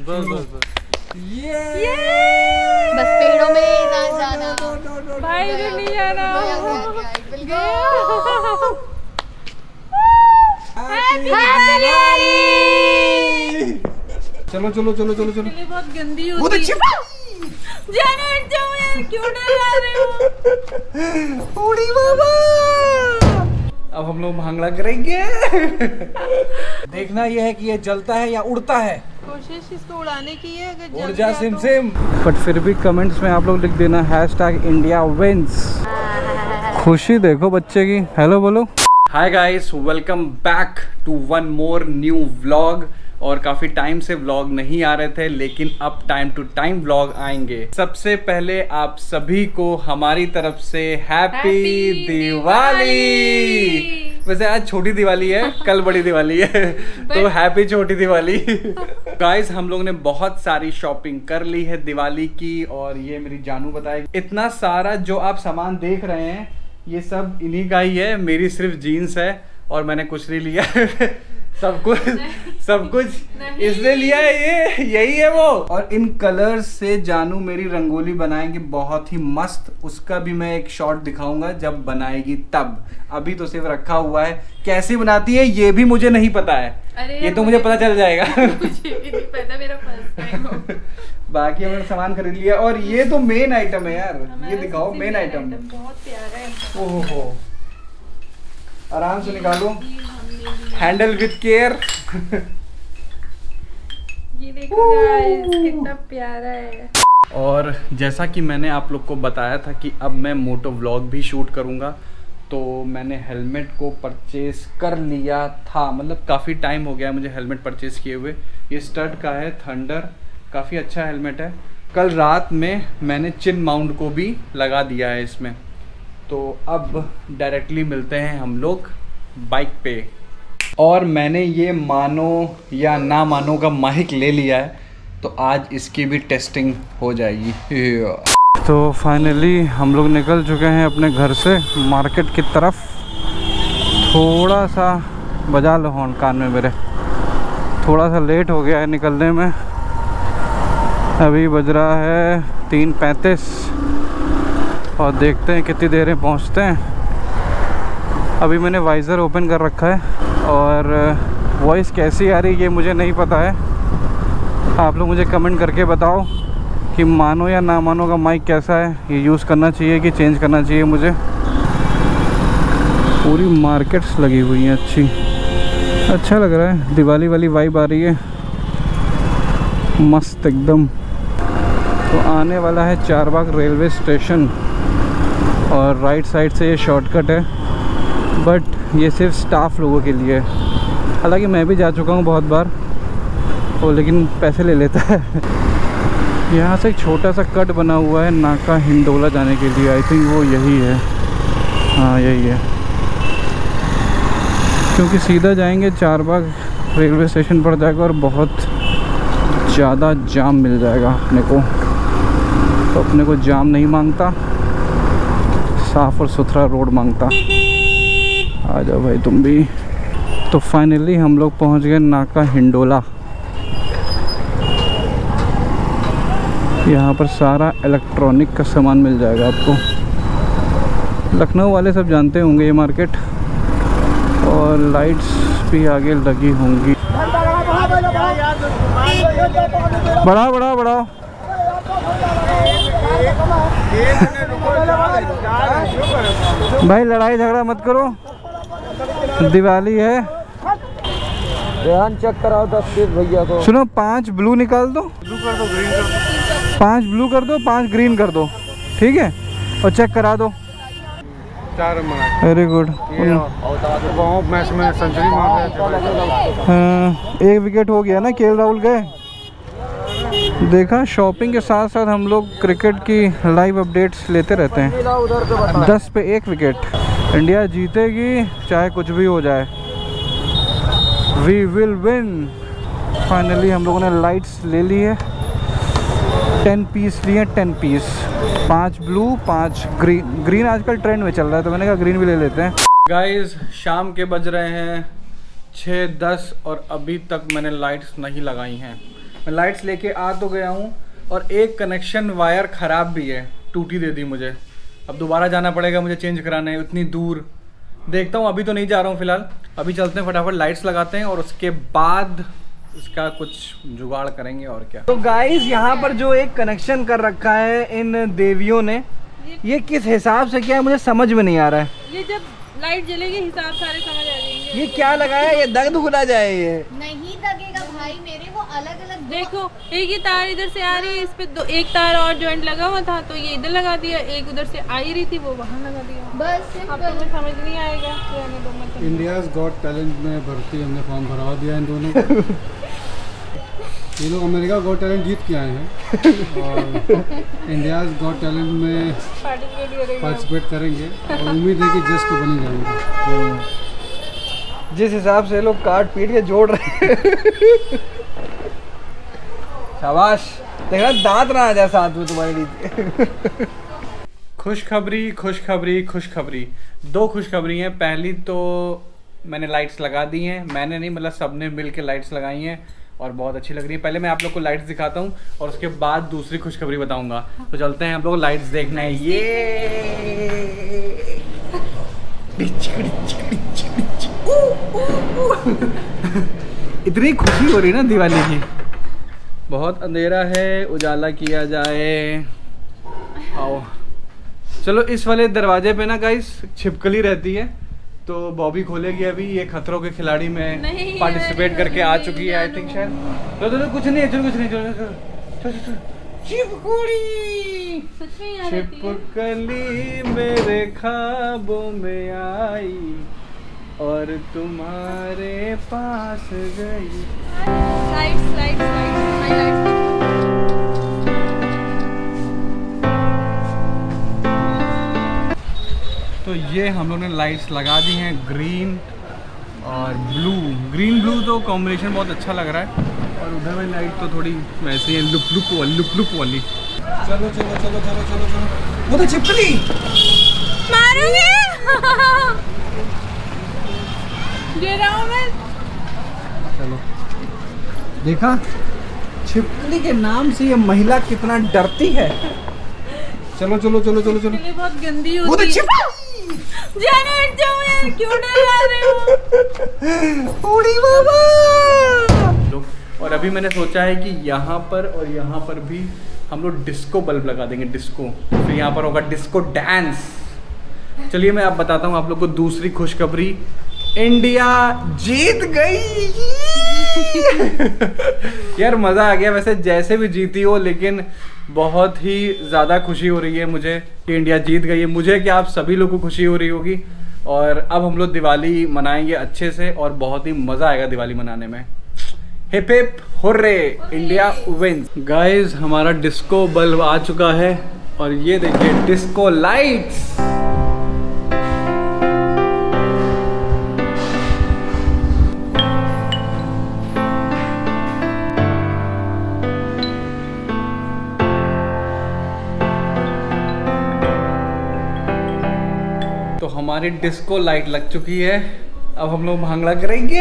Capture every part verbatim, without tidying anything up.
बस बस बस ये बस पेड़ों में ना जाना भाई इधर नहीं जाना। चलो चलो चलो चलो चलो। बहुत गंदी होती है। जाने हट जाओ यार, क्यों डरा रहे हो? उड़ी बाबा। अब हम लोग भांगड़ा करेंगे। देखना यह है कि ये जलता है या उड़ता है। कोशिश इसको उड़ाने की है, अगर उड़ जा सिम सिम। बट फिर भी कमेंट्स में आप लोग लिख देना हैशटैग इंडिया विंस। खुशी देखो बच्चे की। हेलो बोलो। Hi guys, welcome back to one more new vlog. और काफ़ी टाइम से व्लॉग नहीं आ रहे थे, लेकिन अब टाइम टू टाइम व्लॉग आएंगे। सबसे पहले आप सभी को हमारी तरफ से हैप्पी दिवाली। वैसे आज छोटी दिवाली है, कल बड़ी दिवाली है तो हैप्पी छोटी दिवाली। गाइस, हम लोग ने बहुत सारी शॉपिंग कर ली है दिवाली की, और ये मेरी जानू बताएगी। इतना सारा जो आप सामान देख रहे हैं ये सब इन्हीं का ही है। मेरी सिर्फ जीन्स है और मैंने कुछ नहीं लिया। सब कुछ सब कुछ इसने लिया है, ये यही है वो। और इन कलर्स से जानू मेरी रंगोली बनाएंगी बहुत ही मस्त। उसका भी मैं एक शॉट दिखाऊंगा जब बनाएगी तब। अभी तो सिर्फ रखा हुआ है। कैसे बनाती है ये भी मुझे नहीं पता है, ये तो मुझे पता चल जाएगा। मुझे भी नहीं पता, मेरा फर्स्ट टाइम हो। बाकी हमने सामान खरीद लिया। और ये तो मेन आइटम है यार, ये दिखाओ मेन आइटम। बहुत प्यारा है। ओहो हो, आराम से निकालो, हैंडल विथ केयर। ये देखो गाइस कितना प्यारा है। और जैसा कि मैंने आप लोग को बताया था कि अब मैं मोटो व्लॉग भी शूट करूंगा, तो मैंने हेलमेट को परचेज कर लिया था। मतलब काफ़ी टाइम हो गया मुझे हेलमेट परचेज किए हुए। ये स्टड का है, थंडर, काफ़ी अच्छा हेलमेट है। कल रात में मैंने चिन माउंट को भी लगा दिया है इसमें। तो अब डायरेक्टली मिलते हैं हम लोग बाइक पे। और मैंने ये मानो या ना मानो का माइक ले लिया है, तो आज इसकी भी टेस्टिंग हो जाएगी। तो फाइनली हम लोग निकल चुके हैं अपने घर से मार्केट की तरफ। थोड़ा सा बजा लो हॉर्न कान में मेरे, थोड़ा सा लेट हो गया है निकलने में। अभी बज रहा है तीन पैंतीस और देखते हैं कितनी देर में पहुंचते हैं। अभी मैंने वाइज़र ओपन कर रखा है और वॉइस कैसी आ रही है ये मुझे नहीं पता है। आप लोग मुझे कमेंट करके बताओ कि मानो या ना मानो का माइक कैसा है, ये यूज़ करना चाहिए कि चेंज करना चाहिए मुझे। पूरी मार्केट्स लगी हुई हैं अच्छी, अच्छा लग रहा है। दिवाली वाली वाइब आ रही है मस्त एकदम। तो आने वाला है चारबाग रेलवे स्टेशन और राइट साइड से ये शॉर्टकट है, बट ये सिर्फ स्टाफ लोगों के लिए है। हालांकि मैं भी जा चुका हूँ बहुत बार, वो लेकिन पैसे ले लेता है। यहाँ से एक छोटा सा कट बना हुआ है नाका हिंडोला जाने के लिए। आई थिंक वो यही है, हाँ यही है। क्योंकि सीधा जाएंगे चारबाग रेलवे स्टेशन पर जाएगा और बहुत ज़्यादा जाम मिल जाएगा अपने को। तो अपने को जाम नहीं मांगता, साफ़ और सुथरा रोड मांगता। आ जाओ भाई तुम भी। तो फाइनली हम लोग पहुंच गए नाका हिंडोला। यहाँ पर सारा इलेक्ट्रॉनिक का सामान मिल जाएगा आपको। लखनऊ वाले सब जानते होंगे ये मार्केट। और लाइट्स भी आगे लगी होंगी। बढ़ाओ बढ़ाओ बढ़ाओ। भाई लड़ाई झगड़ा मत करो, दिवाली है। चेक कराओ दस पीस भैया को। सुनो, पांच ब्लू निकाल दो। ब्लू कर दो, ग्रीन कर दो। पांच ब्लू कर दो, पांच ग्रीन कर दो, ठीक है। और चेक करा दो। चार वेरी गुड। मैच में सेंचुरी मार हाँ, एक विकेट हो गया ना, केएल राहुल गए। देखा, शॉपिंग के साथ साथ हम लोग क्रिकेट की लाइव अपडेट्स लेते रहते हैं। दस पे एक विकेट। इंडिया जीतेगी चाहे कुछ भी हो जाए। We will win. फाइनली हम लोगों ने लाइट्स ले ली है। टेन पीस लिए, टेन पीस। पांच ब्लू, पांच ग्रीन। ग्रीन आजकल ट्रेंड में चल रहा है तो मैंने कहा ग्रीन भी ले लेते हैं। गाइस, शाम के बज रहे हैं छः दस और अभी तक मैंने लाइट्स नहीं लगाई हैं। मैं लाइट्स लेके आ तो गया हूँ और एक कनेक्शन वायर ख़राब भी है, टूटी दे दी मुझे। अब दोबारा जाना पड़ेगा मुझे चेंज कराने, इतनी दूर। देखता हूँ, अभी तो नहीं जा रहा हूँ फ़िलहाल। अभी चलते हैं, फटाफट लाइट्स लगाते हैं और उसके बाद इसका कुछ जुगाड़ करेंगे और क्या। तो गाइस यहाँ पर जो एक कनेक्शन कर रखा है इन देवियों ने, ये किस हिसाब से क्या है मुझे समझ में नहीं आ रहा है। ये जब लाइट जलेगी हिसाब सारे समझ आ जाएंगे। ये क्या लगाया है, ये दग दुख ना जाए ये? नहीं लगेगा भाई मेरे, वो अलग अलग। देखो एक ही तार इधर से आ रही है, इस पे दो एक तार और जॉइंट लगा हुआ था, तो ये इधर लगा दिया, एक उधर से आ ही रही थी वो वहाँ लगा दिया। बस अब तो हमें समझ नहीं आएगा। इंडियाज गॉट टैलेंट में भर्ती हमने फॉर्म भरवा दिया इन दोनों को। ये लोग अमेरिका गॉट टैलेंट जीत के आए हैं और इंडियाज गॉट टैलेंट में पार्टिसिपेट करेंगे और उम्मीद है कि जस्ट तो बनी जाएंगे। जिस हिसाब से लोग काट पीट के जोड़ रहे हैं। शाबाश, देखा दांत ना आ जाए साथ में तुम्हारे लिए। खुशखबरी खुशखबरी खुशखबरी, दो खुशखबरी हैं। पहली तो मैंने लाइट्स लगा दी हैं, मैंने नहीं मतलब सबने मिल के लाइट्स लगाई हैं और बहुत अच्छी लग रही है। पहले मैं आप लोग को लाइट्स दिखाता हूँ और उसके बाद दूसरी खुशखबरी बताऊंगा। तो चलते हैं, हम लोग लाइट्स देखना है। ये इतनी खुशी हो रही है ना दिवाली की। बहुत अंधेरा है, उजाला किया जाए। आओ चलो, इस वाले दरवाजे पे ना गाइस छिपकली रहती है, तो बॉबी खोलेगी अभी। ये खतरों के खिलाड़ी में पार्टिसिपेट करके आ चुकी है आई थिंक शायद। चलो चलो कुछ नहीं है, चलो कुछ नहीं, चलो चलो चलो। छिपकली छिपकली मेरे ख्वाबों में आई और तुम्हारे पास गई। Lights lights lights lights. तो ये हम लोग ने लाइट्स लगा दी हैं, ग्रीन और ब्लू। ग्रीन ब्लू तो कॉम्बिनेशन बहुत अच्छा लग रहा है और उधर वाली लाइट तो थोड़ी वैसी है, लुप लुप वाली, लुप लुप वाली। चलो चलो चलो चलो चलो चलो, वो तो छिपकली मारोगे। गिर रहा हूं मैं। चलो देखा, छिपकली के नाम से ये महिला कितना डरती है। चलो चलो चलो चलो चलो। ये बहुत गंदी वो तो होती है। छिपकली जाने हट जाओ यार, क्यों डरा रहे हो? उड़ी बाबा। और अभी मैंने सोचा है कि यहाँ पर और यहाँ पर भी हम लोग डिस्को बल्ब लगा देंगे, डिस्को। फिर यहाँ पर होगा डिस्को डांस। चलिए मैं अब बताता हूँ आप लोग को दूसरी खुशखबरी। इंडिया जीत गई। यार मज़ा आ गया वैसे, जैसे भी जीती हो, लेकिन बहुत ही ज़्यादा खुशी हो रही है मुझे कि इंडिया जीत गई है। मुझे क्या आप सभी लोग को खुशी हो रही होगी। और अब हम लोग दिवाली मनाएंगे अच्छे से और बहुत ही मज़ा आएगा दिवाली मनाने में। Hip hip hooray, India wins. Guys हमारा डिस्को बल्ब आ चुका है और ये देखिए डिस्को लाइट्स। तो हमारी डिस्को लाइट लग चुकी है, अब हम लोग भांगड़ा करेंगे।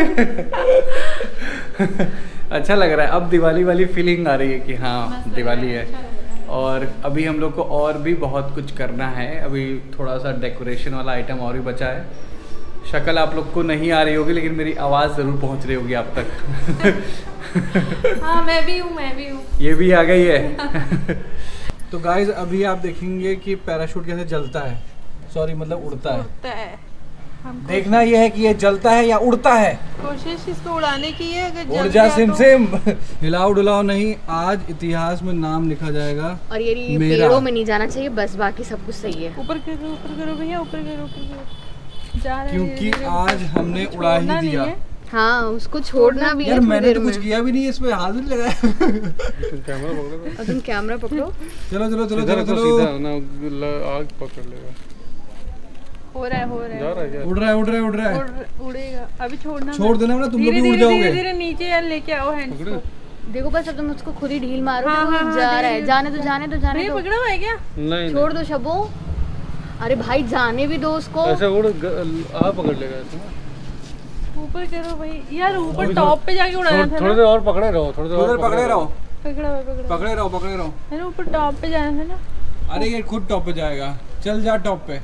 अच्छा लग रहा है, अब दिवाली वाली फीलिंग आ रही है कि हाँ दिवाली है। और अभी हम लोग को और भी बहुत कुछ करना है। अभी थोड़ा सा डेकोरेशन वाला आइटम और भी बचा है। शक्ल आप लोग को नहीं आ रही होगी, लेकिन मेरी आवाज़ ज़रूर पहुंच रही होगी आप तक। हाँ मैं भी हूँ, मैं भी हूँ। ये भी आ गई है। तो गाइज अभी आप देखेंगे कि पैराशूट कैसे जलता है, सॉरी मतलब उड़ता है। उड़ता है। देखना ये है कि ये जलता है या उड़ता है। कोशिश इसको उड़ाने की है, अगर उड़ जल जा गया सिम तो... सिम। हिलाओ डुलाओ नहीं, आज इतिहास में नाम लिखा जाएगा। और ये पेड़ों में नहीं जाना चाहिए, बस बाकी सब कुछ सही है। ऊपर करो, ऊपर करो भैया, ऊपर करो, ऊपर करो। जा रहे क्योंकि आज हमने उड़ा ही दिया। हाँ उसको छोड़ना भी है। यार मैंने तो कुछ किया भी नहीं, इसमें हाथ भी लगाया। कैमरा पकड़ो, और तुम कैमरा पकड़ो। चलो चलो चलो इधर चलो तो चलो। सीधा ना आग पकड़ लेगा। हो रहा है, हो रहा है, जा रहा है क्या? उड़ रहा है उड़ रहा है उड़ रहा है। उड़, उड़ेगा अभी, छोड़ना छोड़ देना ना, तुम लोग भी धीरे उड़ जाओगे। धीरे धीरे नीचे यार लेके आओ हैंड्स को। देखो बस अब तुम उसको खुद ही ढील मारो। हाँ, हाँ, हाँ, जा रहा है, धीरे- जाने दो जाने दो जाने भैया दो। पकड़ा हुआ है क्या? नहीं छोड़ दो शबो। अरे भाई जाने भी दो उसको। ऐसे उड़ ग- आ पकड़ लेगा ऐसे। ऊपर करो भाई यार, ऊपर टॉप पे जाके उड़ाना था। थोड़ी देर और पकड़े रहो, थोड़ी देर उधर और पकड़े रहो, पकड़ा हुआ पकड़ा पकड़े रहो, पकड़े रहो। है ना, ऊपर टॉप पे जाना था ना। अरे ये खुद टॉप पे जाएगा, चल जा टॉप पे।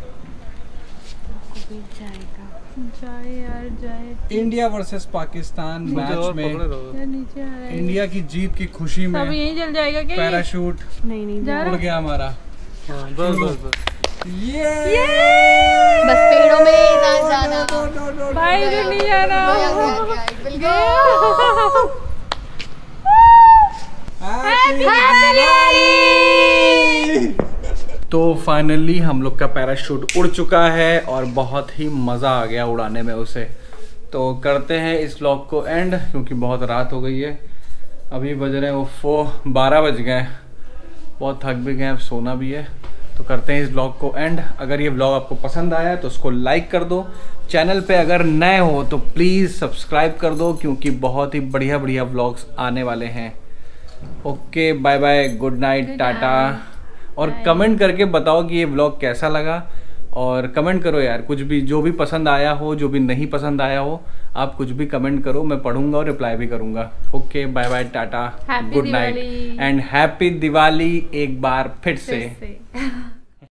जाए यार जाए। इंडिया वर्सेस पाकिस्तान मैच में यार नीचे आ रहा है। इंडिया की जीत की खुशी में सब यहीं चल जाएगा क्या? ये? पैराशूट नहीं नहीं जा उड़ रहा गया हमारा। बस बस बस। ये बस पेड़ों में ही ना जाना। भाई उधर नहीं जाना। मिल गया। तो फाइनली हम लोग का पैराशूट उड़ चुका है और बहुत ही मज़ा आ गया उड़ाने में उसे। तो करते हैं इस व्लॉग को एंड, क्योंकि बहुत रात हो गई है। अभी बज रहे हैं वो फो बारह बज गए, बहुत थक भी गए, अब सोना भी है। तो करते हैं इस व्लॉग को एंड। अगर ये व्लॉग आपको पसंद आया तो उसको लाइक कर दो। चैनल पे अगर नए हो तो प्लीज़ सब्सक्राइब कर दो, क्योंकि बहुत ही बढ़िया बढ़िया व्लॉग्स आने वाले हैं। Okay bye bye, good night, tata. और कमेंट करके बताओ कि ये व्लॉग कैसा लगा, और कमेंट करो यार, कुछ भी जो भी पसंद आया हो, जो भी नहीं पसंद आया हो, आप कुछ भी कमेंट करो, मैं पढ़ूंगा और रिप्लाई भी करूंगा। Okay bye bye, tata, good night and happy Diwali एक बार फिर से।